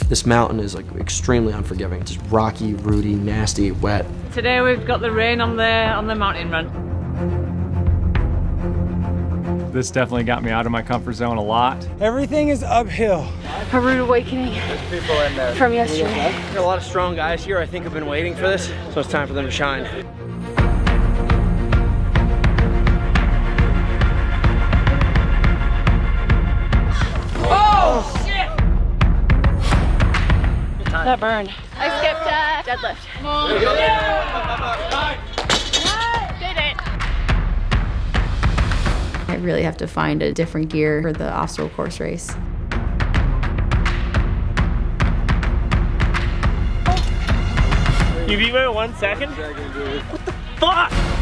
This mountain is like extremely unforgiving. It's just rocky, rooty, nasty, wet. Today we've got the rain on the mountain run. This definitely got me out of my comfort zone a lot. Everything is uphill. A rude awakening from yesterday. There are a lot of strong guys here. I think have been waiting for this, so it's time for them to shine. Oh, shit! That burned. I skipped deadlift. Did it. I really have to find a different gear for the obstacle course race. You beat me by 1 second? What the fuck?